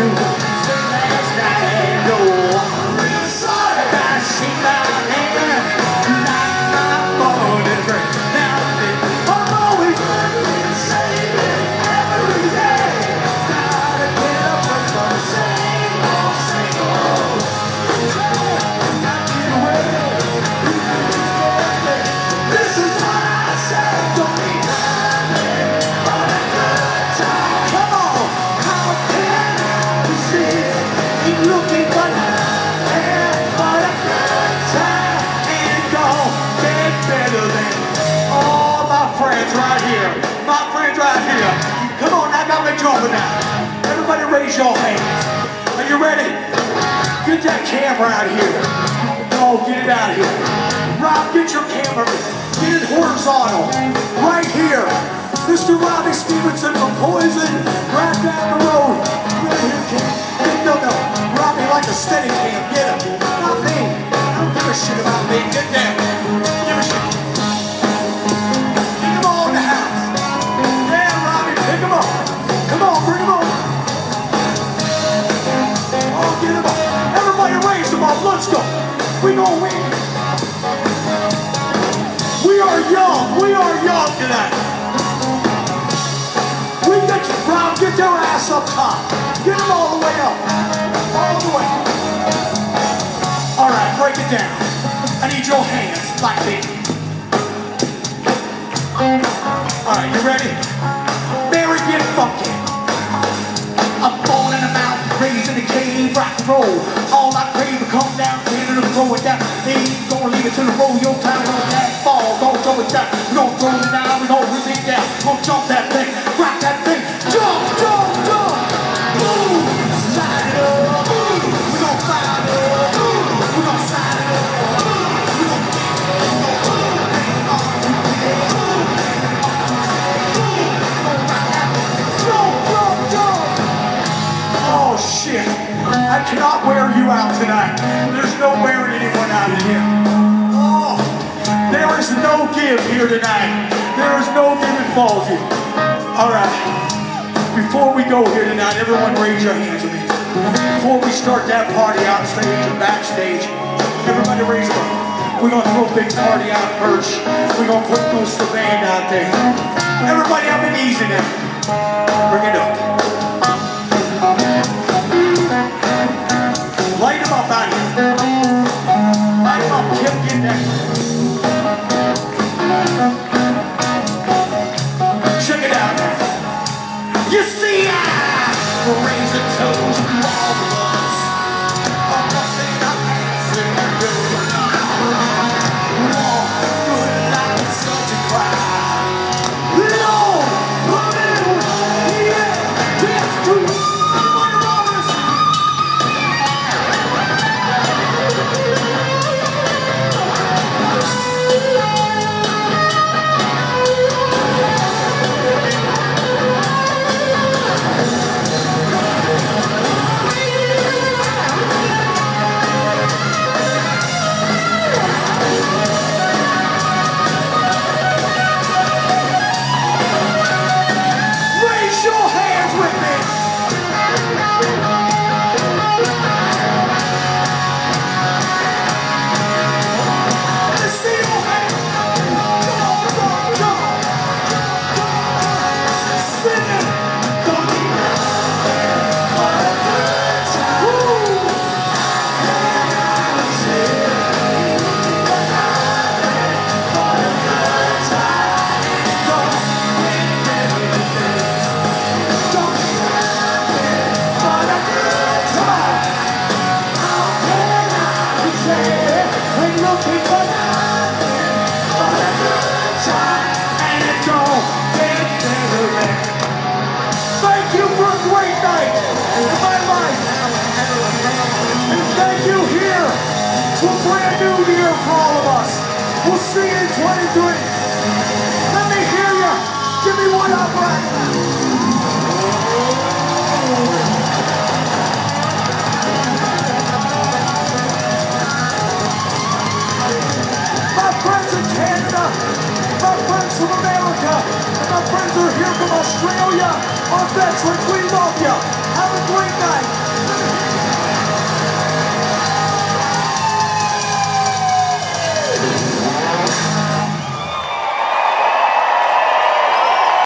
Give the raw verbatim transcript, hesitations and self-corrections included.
knew last night. No, sorry that she not here. Not my morning break. Now I'm always saving every day. Gotta get up and go same old, same old. This is what I said. Don't be happy, but a good time. Come on, how can I resist? Ain't looking for nothing but a good time. Ain't gonna get better than all my friends right here. My friends right here. Come on, I got me jumping now. Everybody raise your hands. Are you ready? Get that camera out of here. Oh, get it out of here. Rob, get your camera. Get it horizontal. Right here. Mister Robbie Stevenson from Poison. Right down the road. Right here, Cam. No, no. Robbie like a steady cam. Get him. Not me. I don't give a shit about me. Get down. Give a shit. Pick them all in the house. Yeah, Robbie, pick them up. Come on, bring them over. Oh, get them up. Everybody raise them up. Let's go. We gonna win. We are young. We are young tonight. We get you, Rob. Get their ass up top. Get them all the way up. All the way. All right, break it down. I need your hands like this. All right, you ready? Mary, get funky. I'm born in a mountain, raised in a cave, rock and roll. All I crave will come down, Canada, throw it down. They ain't gonna leave it to the roll. Your time on that fall, don't throw it down. We gon' throw it down, we gon' rip it down. Gonna jump that thing, rock that thing. Jump, jump, jump. Boom, slide it up. We gon' slide it up. We gon' slide it up. We gon' jump, jump, jump. Oh shit, I cannot wear you out tonight. There's no wearing anyone out in here. Oh, there is no give here tonight. There is no give in Fallsview. All right, before we go here tonight, everyone raise your hands with me. Before we start that party out stage and backstage, everybody raise them up. We're gonna throw a big party out merch. We're gonna put most of the band out there. Everybody up and easy now. Bring it up. Light them up out here. Light them up, Kim, get that. Check it out now. You see, I raise a toast to all of us. I'm busting our pants in the road. Walk good like such a cry. Lord, put it away. Yeah, that's true. For all of us. We'll see you in twenty-three. Let me hear you. Give me one up right now. My friends in Canada, my friends from America, and my friends who are here from Australia, our veterans, we love you.